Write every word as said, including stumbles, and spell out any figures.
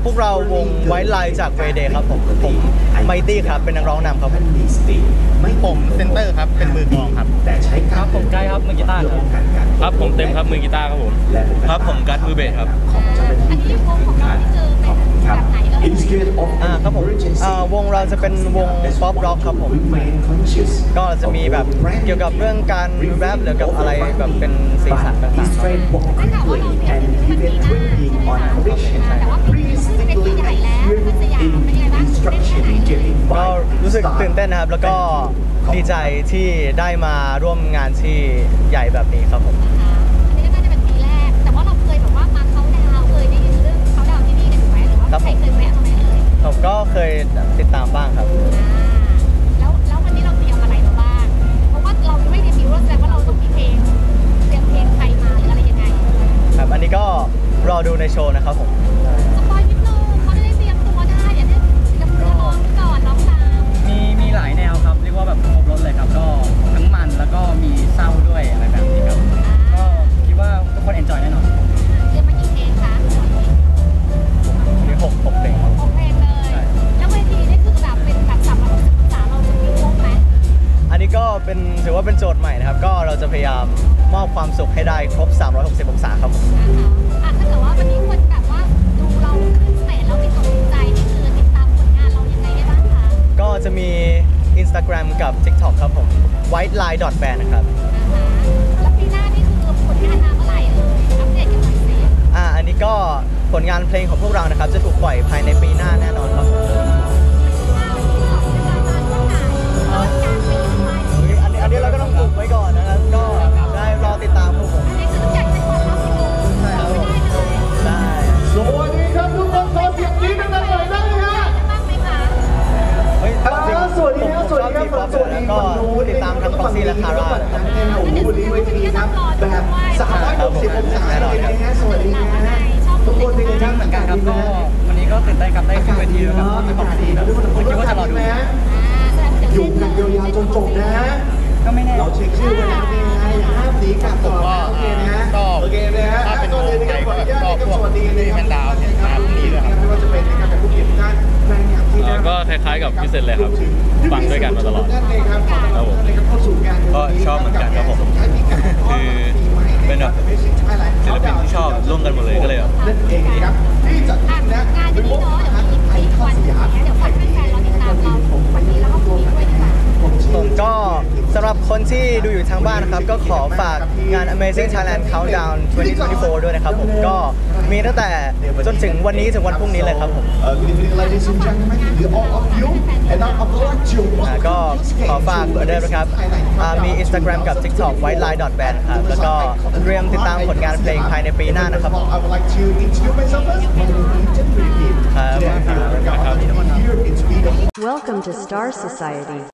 พวกเราวงไวท์ไลน์จากเวเดย์ครับผมผมไมตี้ครับเป็นนักร้องนำครับผมเซนเตอร์ครับเป็นมือกลองครับครับผมไกด์ครับมือกีตาร์ครับครับผมเต็มครับมือกีตาร์ครับผมครับผมกัดมือเบสครับอันนี้วงของเราที่เจอเป็นแบบไหนเอ่ยอ่าครับผมอ่าวงเราจะเป็นวงป๊อปร็อกครับผมก็จะมีแบบเกี่ยวกับเรื่องการแรปหรือกับอะไรแบบเป็นสีสันต่างๆได้ข่าวว่าเราเตรียมที่มันมีหน้าแต่ว่าปีนี้ขึ้นเป็นที่ใหญ่แล้วที่สยามเป็นยังไงบ้างก็รู้สึกตื่นเต้นนะครับแล้วก็ดีใจที่ได้มาร่วมงานที่ใหญ่แบบนี้ครับผมอันนี้ก็น่าจะเป็นปีแรกแต่ว่าเราเคยแบบว่ามาเขาดาวเคยได้ยินเรื่องเขาดาวที่นี่กันถูกไหมหรือว่าใครเคยแวะตรงไหนเอ่ยผมก็เคยติดตามบ้างครับแล้วแล้ววันนี้เราเตรียมอะไรมาบ้างเพราะว่าเราไม่ได้มีรู้แสดงว่าเราต้องมีเพลงเตรียมเพลงใครมาหรืออะไรยังไงครับอันนี้ก็รอดูในโชว์นะครับผมสปอยนิดนึงเขาจะได้เตรียมตัวได้อย่าได้เตรียมตัวร้องก่อนร้องตามมีมีหลายแนวครับเรียกว่าแบบครบรถเลยครับก็ทั้งมันแล้วก็มีเศร้าด้วยอะไรแบบนี้ครับก็คิดว่าทุกคนเอนจอยแน่นอนเตรียมมากี่เพลงคะมีหกหกเพลงหกเพลงเลยแล้วเวทีนี่คือแบบเป็นแบบสามร้อยหกสิบองศาเราจะมีครบไหมอันนี้ก็เป็นถือว่าเป็นโจทย์ใหม่นะครับก็เราจะพยายามมอบความสุขให้ได้ครบสามร้อยหกสิบองศาครับผมอ่ะถ้าเกิดว่าวันนี้คนแบบว่าดูเราขึ้นสเตจแล้วติดตกใจนี่คือติดตามผลงานเรายังไงได้บ้างคะก็จะมี Instagram กับ TikTok ครับผม ไวท์ไลน์ ดอท แบนด์ นะครับแล้วปีหน้านี่คือผลงานมาเมื่อไหร่เอ่ยอัปเดตกันหน่อยสิอ่าอันนี้ก็ผลงานเพลงของพวกเรานะครับจะถูกปล่อยภายในปีหน้าแน่นอนครับอันนี้อันนี้เราก็ต้องปลุกไว้ก่อนนะครับก็ได้รอติดตามพวกผมอันนี้คือทุกอย่างเป็นความลับที่ดูใช่ครับผมได้สวัสดีครับทุกคนขอเสียงนี้กันหน่อยได้ไหมฮะบ้างไหมคะเฮ้ยสวัสดีครับสวัสดีครับสวัสดีก็ติดตามทั้งฟ็อกซี่และคาร่าครับโอ้โหวันนี้เวทีครับแบบสามร้อยหกสิบองศาเลยนะฮะสวัสดีนะฮะทุกคนเป็นยังไงเหมือนกันครับก็วันนี้ก็ตื่นเต้นครับได้ขึ้นเวทีด้วยครับอากาศดีนะทุกคนคิดว่าจะรอดูไหมอยู่กันยาวๆจนจบนะฮะก็ไม่แน่เราเช็คชื่อไว้แล้วนี่ไงห้ามหนีกลับต่อโอเคนะฮะโอเคนะฮะถ้าเป็นวงไทยก็ก็พวกที่แมนดาวเนี่ยมาพรุ่งนี้ด้วยครับไม่ว่าจะเป็นการผู้เกี่ยวข้องแฟนคลับที่ก็คล้ายๆกับพี่เซนเลยครับฟังด้วยกันมาตลอดครับผมก็ชอบเหมือนกันครับผมคือเป็นแบบศิลปินที่ชอบร่วมกันหมดเลยก็เลยแบบนั่นเองครับที่จัดขึ้นนะงานจะนี้เนาะเดี๋ยวมีอีกวันเดี๋ยวฝากแฟนๆเราติดตามเราวันนี้แล้วก็พรุ่งนี้ด้วยดีกว่าผมก็สำหรับคนที่ดูอยู่ทางบ้านนะครับก็ขอฝากงาน Amazing Thailand Countdown สองพันยี่สิบสี่ ด้วยนะครับผมก็มีตั้งแต่จนถึงวันนี้ถึงวันพรุ่งนี้เลยครับผมก็ขอฝากเหมือนเดิมนะครับมี Instagram กับ TikTok ไวท์ไลน์ ดอท แบนด์ ครับแล้วก็เตรียมติดตามผลงานเพลงภายในปีหน้านะครับครับ Welcome to Star Society